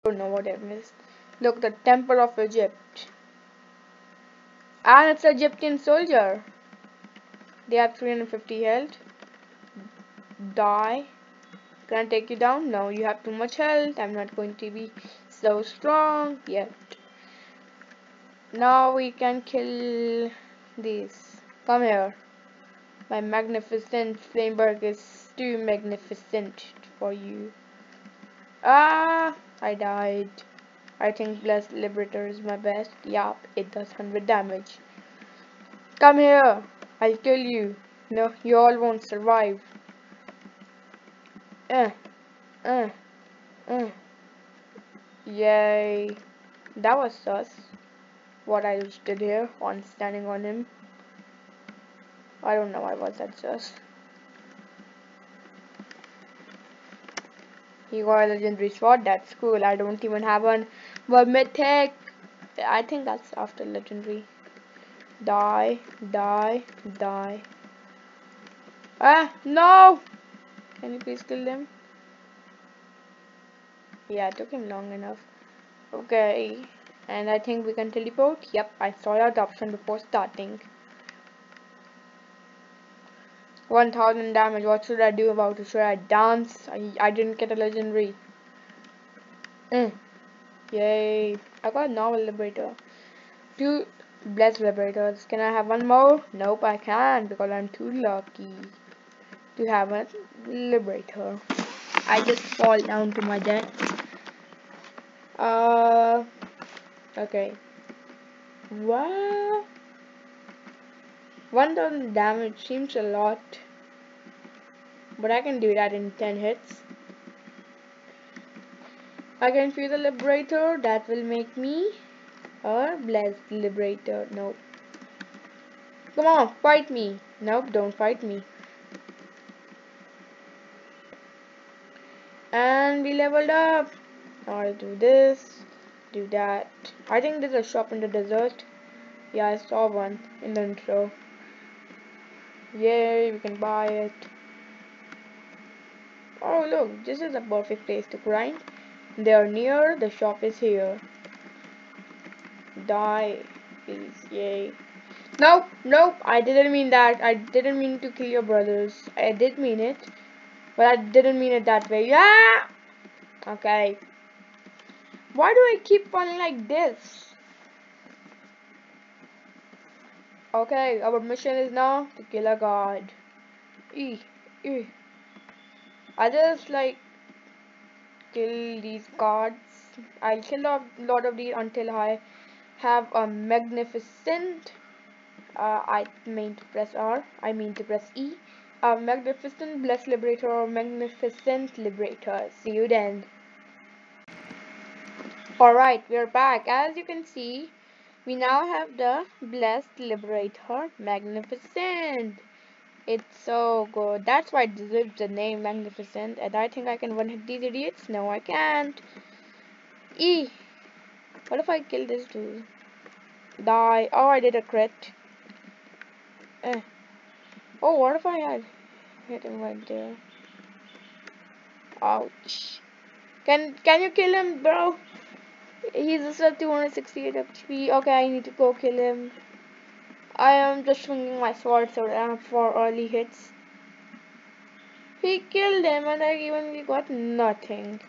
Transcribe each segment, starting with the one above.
don't know what I missed. Look, the Temple of Egypt. And it's an Egyptian soldier. They have 350 health. Die. Can I take you down? No, you have too much health. I'm not going to be so strong yet. Now we can kill these. Come here. My magnificent Flameberg is too magnificent for you. Ah, I died. I think Blessed Liberator is my best. Yup, it does 100 damage. Come here. I'll kill you. No, you all won't survive. Uh, uh, uh. Yay. That was sus. What I just did here on standing on him. I don't know why was that sus. He got a legendary sword. That's cool. I don't even have one. But mythic. I think that's after legendary. Die, die, die. Ah, no! Can you please kill him? Yeah, it took him long enough. Okay. And I think we can teleport. Yep, I saw that option before starting. 1000 damage. What should I do about it? Should I dance? I didn't get a legendary. Yay. I got a normal liberator. 2 blessed liberators. Can I have one more? Nope, I can't because I'm too lucky to have a liberator. I just fall down to my death. Okay. Wow. 1000 damage seems a lot. But I can do that in 10 hits. I can fuse a liberator. That will make me a blessed liberator. Nope. Come on, fight me. Nope, don't fight me. And we leveled up. I'll do this, do that. I think there's a shop in the desert. Yeah, I saw one in the intro. Yay, we can buy it. Oh look, this is a perfect place to grind. They are near, the shop is here. Die, please, yay. Nope, nope, I didn't mean that. I didn't mean to kill your brothers. I did mean it, but I didn't mean it that way. Yeah! Okay. Why do I keep falling like this? Okay, our mission is now to kill a god. E, e. I just like kill these gods. I'll kill a lot of these until I have a magnificent. I mean to press R. I mean to press E. A magnificent blessed liberator or magnificent liberator. See you then. Alright, we're back. As you can see, we now have the blessed liberator magnificent. It's so good. That's why it deserves the name magnificent. And I think I can one hit these idiots. No, I can't. E. What if I kill this dude? Die. Oh, I did a crit. Oh, what if I had hit him right there? Ouch. Can you kill him, bro? He's just at 268 HP. Okay, I need to go kill him. I am just swinging my sword so for early hits. He killed him and I even got nothing.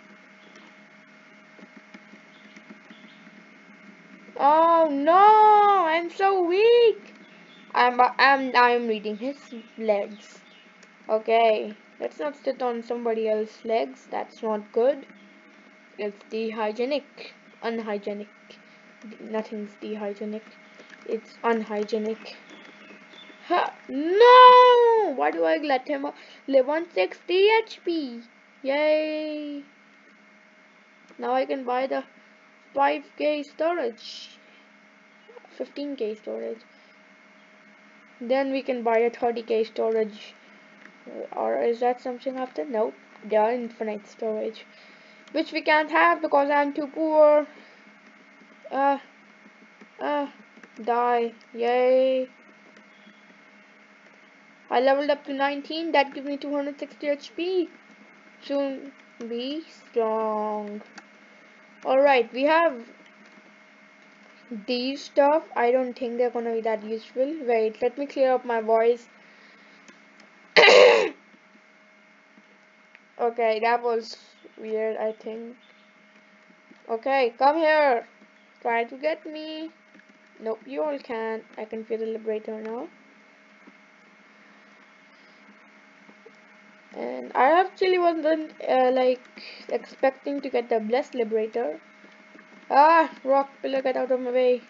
Oh no, I'm so weak. I'm reading his legs. Okay, let's not sit on somebody else's legs. That's not good. It's dehygienic, unhygienic. Nothing's dehygienic. It's unhygienic. Huh. No! Why do I let him live on 60 HP? Yay! Now I can buy the 5k storage, 15k storage. Then we can buy a 30k storage. Or is that something after? Nope. They are infinite storage. Which we can't have because I'm too poor. Die. Yay. I leveled up to 19. That gives me 260 HP. Soon be strong. Alright, we have these stuff. I don't think they're gonna be that useful. Wait, let me clear up my voice. Okay, that was weird, I think. Okay, come here. Try to get me. Nope, you all can't. I can feel the liberator now. And I actually wasn't like expecting to get the blessed liberator. Ah, rock pillar, get out of my way.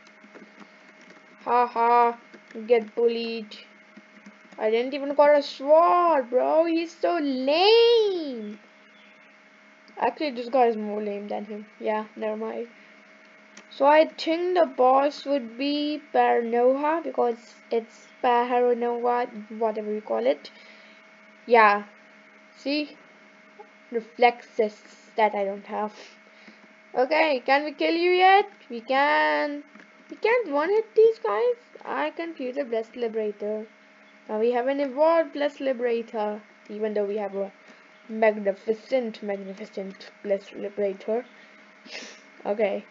Ha ha, get bullied. I didn't even got a sword, bro. He's so lame. Actually, this guy is more lame than him. Yeah, never mind. So I think the boss would be Paranoia because it's Paranoia, whatever you call it. Yeah, see? Reflexes that I don't have. Okay, can we kill you yet? We can. We can't one-hit these guys. I can use a Blessed Liberator. Now we have an evolved Blessed Liberator. Even though we have a magnificent Blessed Liberator. Okay.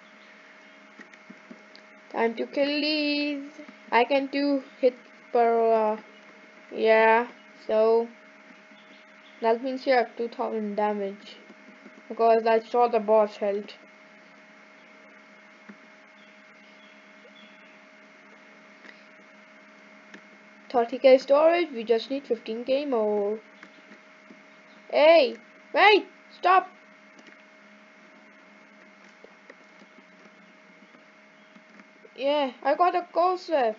Time to kill these. I can do hit per yeah, so that means you have 2000 damage because I saw the boss health. $30k storage, we just need 15k more. Hey, wait, stop. Yeah, I got a Kosef.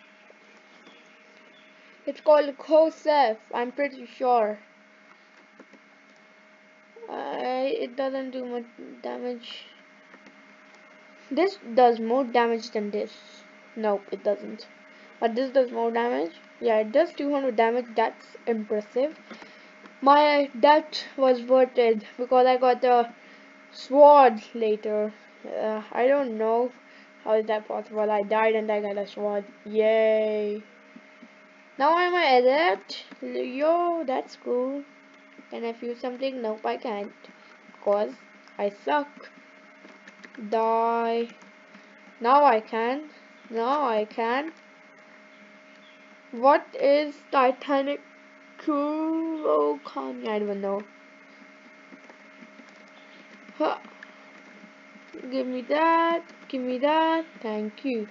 It's called Kosef, I'm pretty sure. It doesn't do much damage. This does more damage than this. Nope, it doesn't. But this does more damage. Yeah, it does 200 damage. That's impressive. My that was worth it because I got the sword later. I don't know how is that possible. I died and I got a sword. Yay! Now I'm an adept. Yo, that's cool. Can I fuse something? Nope, I can't. Because I suck. Die. Now I can. Now I can. What is Titanic Kurokan? I don't know. Huh. Give me that. Give me that. Thank you.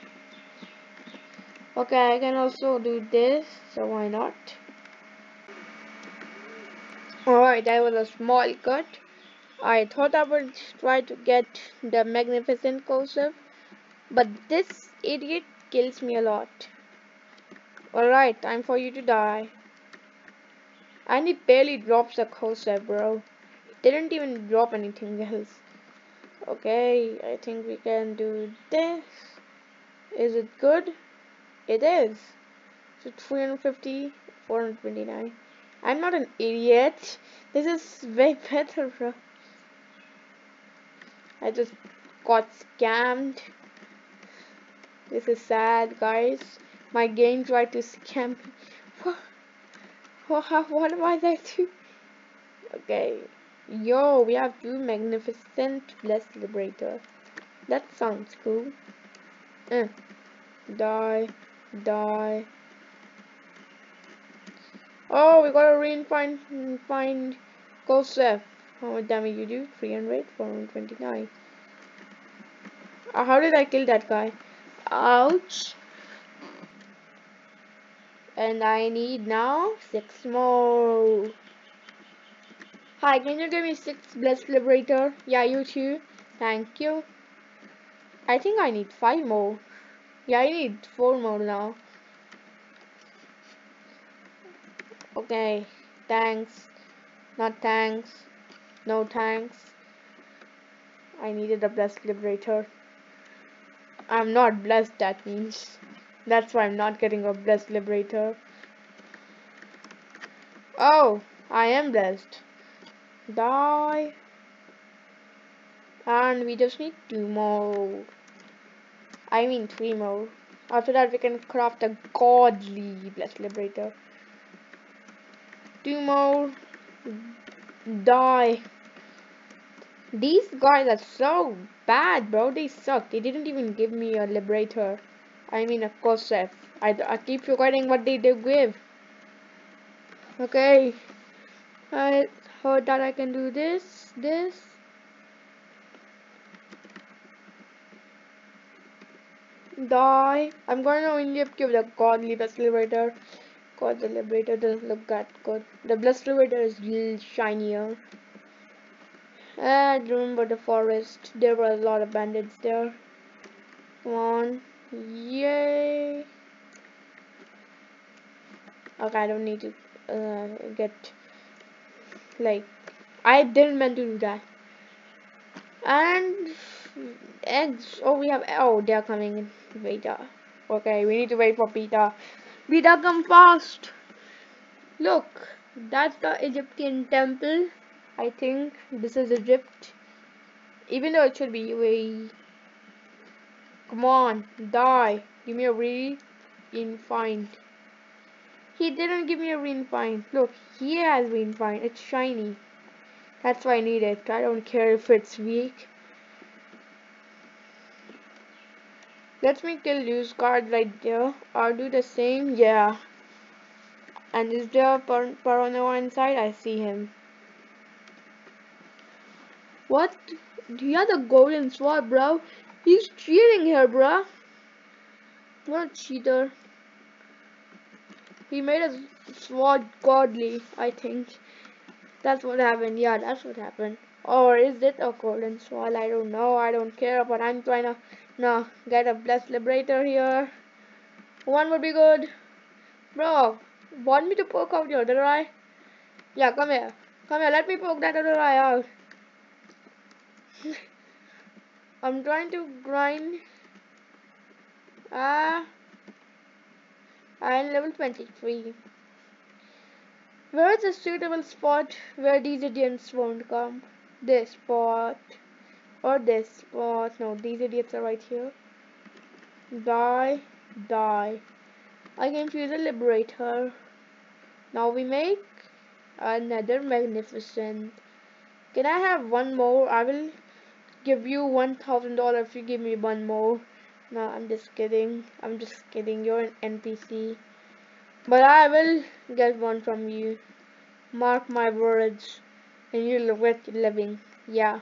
Okay, I can also do this, so why not? Alright, that was a small cut. I thought I would try to get the Magnificent Kosef, but this idiot kills me a lot. Alright, time for you to die. And he barely drops a Kosef, bro. He didn't even drop anything else. Okay, I think we can do this. Is it good? It is. So 350, 429. I'm not an idiot. This is way better, bro. I just got scammed. This is sad, guys. My game tried to scam me. What am I there to? Okay. Yo, we have two magnificent Blessed Liberator. That sounds cool. Die. Die. Oh, we got a find Kosef. How much damage you do? 300, 429. How did I kill that guy? Ouch. And I need now 6 more. Hi, can you give me 6 Blessed Liberator? Yeah, you too. Thank you. I think I need 5 more. Yeah, I need 4 more now. Okay. Thanks. Not thanks. No thanks. I needed a Blessed Liberator. I'm not blessed, that means. That's why I'm not getting a Blessed Liberator. Oh, I am blessed. Die. And we just need 2 more. I mean 3 more. After that we can craft a godly Blessed Liberator. 2 more. Die. These guys are so bad, bro. They suck. They didn't even give me a Liberator. I mean a Kosef. I keep forgetting what they do give. Okay. I heard that I can do this. Die. I'm going to only give the Godly Blessed Liberator. God, the Liberator doesn't look that good. The Blessed Liberator is little shinier. And remember the forest. There were a lot of bandits there. Come on. Yay. Okay, I don't need to get like I didn't meant to do that. And eggs. Oh, we have. Oh, they're coming in. Beta. Okay, we need to wait for Beta. Beta, come fast. Look, that's the Egyptian temple. I think this is Egypt. Even though it should be way. Come on, die. Give me a re-find. He didn't give me a re-find. Look, he has re-find. It's shiny. That's why I need it. I don't care if it's weak. Let me kill these guards right there. I'll do the same. Yeah. And is there Paranoa inside? I see him. What? He has a golden sword, bro. He's cheating here, bro. What a cheater. He made his sword godly, I think. That's what happened. Yeah, that's what happened. Or is it a golden sword? I don't know. I don't care. But I'm trying to get a blessed liberator here. One would be good. Bro, want me to poke out your other eye? Yeah, come here. Come here. Let me poke that other eye out. I'm trying to grind. I'm level 23. Where is a suitable spot where these idiots won't come? This spot. Or this spot. No, these idiots are right here. Die. Die. I can fuse a liberator. Now we make another magnificent. Can I have one more? I will give you $1,000 if you give me one more. No, I'm just kidding. I'm just kidding. You're an NPC. But I will get one from you. Mark my words. And you'll regret living. Yeah.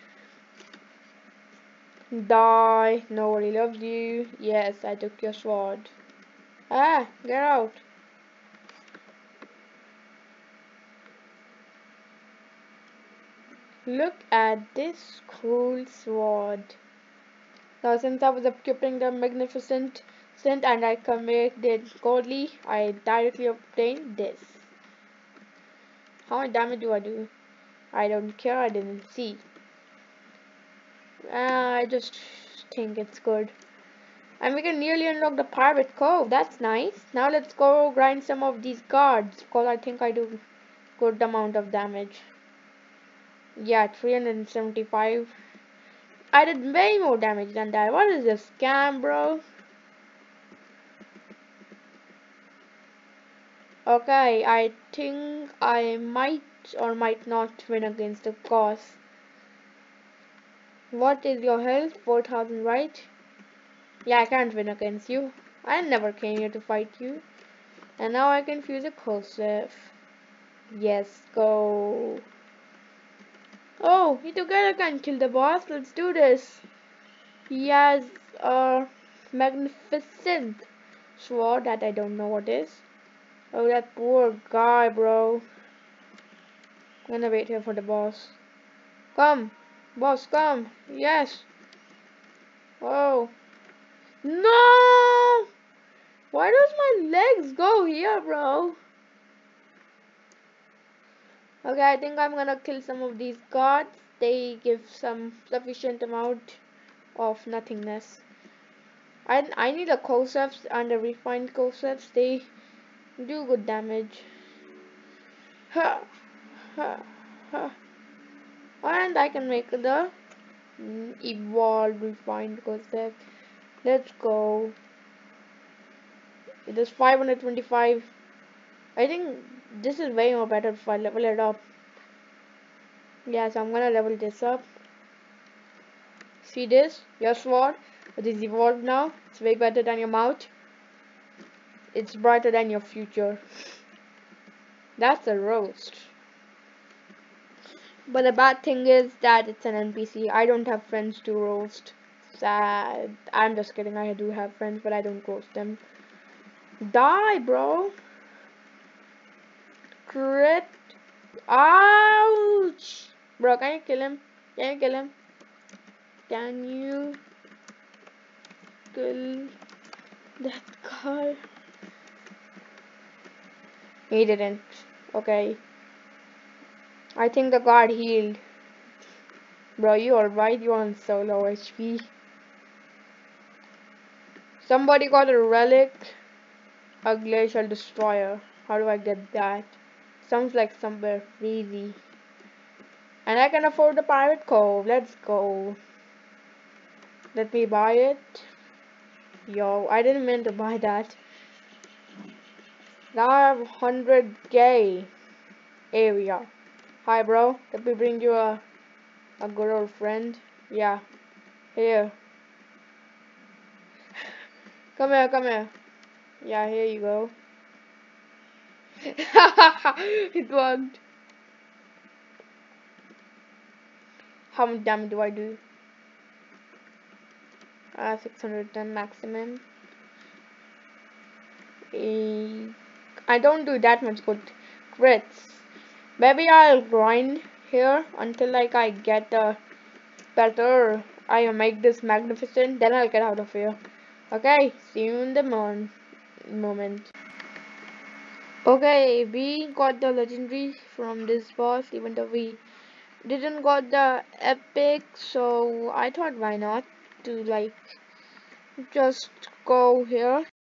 Die. Nobody loves you. Yes, I took your sword. Ah, get out. Look at this cool sword. Now since I was equipping the magnificent scent and I committed godly, I directly obtained this. How much damage do I do? I don't care, I didn't see. I just think it's good. And we can nearly unlock the pirate cove. That's nice. Now let's go grind some of these guards because I think I do good amount of damage. Yeah, 375. I did way more damage than that. What is this scam, bro? Okay, I think I might or might not win against the boss. What is your health? 4,000, right? Yeah, I can't win against you. I never came here to fight you. And now I can fuse a Kosef. Yes, go. Oh, we together can kill the boss. Let's do this. He has a magnificent sword that I don't know what is. Oh, that poor guy, bro. I'm gonna wait here for the boss. Come, boss, come. Yes. Oh. No! Why does my legs go here, bro? Okay, I think I'm gonna kill some of these guards. They give some sufficient amount of nothingness. I need a Kosefs and a refined Kosefs. They do good damage. Ha, ha, ha. And I can make the evolved refined Kosef. Let's go. It is 525. I think this is way more better if I level it up. Yeah, so I'm gonna level this up. See this? Your sword. It is evolved now. It's way better than your mouth. It's brighter than your future. That's a roast. But the bad thing is that it's an NPC. I don't have friends to roast. Sad. I'm just kidding. I do have friends, but I don't roast them. Die, bro. Crit. Ouch. Bro, can you kill him? Can you kill him? Can you kill that guy? He didn't. Okay. I think the guard healed. Bro, you alright? You're on so low HP. Somebody got a relic. A glacial destroyer. How do I get that? Sounds like somewhere freezy. And I can afford the pirate cove. Let's go. Let me buy it. Yo, I didn't mean to buy that. Now I have 100k area. Hi bro, let me bring you a good old friend. Yeah. Here. Come here, come here. Yeah, here you go. It worked. How much damage do I do? 610 maximum. I don't do that much good crits. Maybe I'll grind here until like I get a better. I make this magnificent. Then I'll get out of here. Okay. See you in the moment. Okay, we got the legendary from this boss, even though we didn't got the epic. So I thought, why not to like just go here.